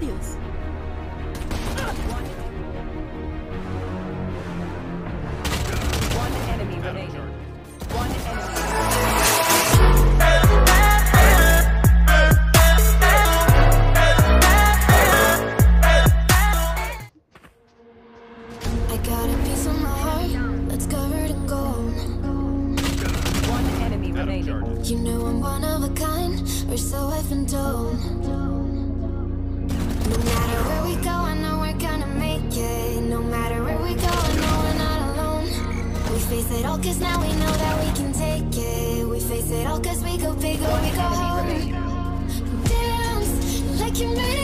Adiós. One enemy remaining. One enemy. I got a piece of my heart that's covered in gold. One enemy remaining. You know I'm one of a kind, or so I've been told. No matter where we go, I know we're gonna make it. No matter where we go, I know we're not alone. We face it all cause now we know that we can take it. We face it all cause we go big or we go home. Dance like you made it.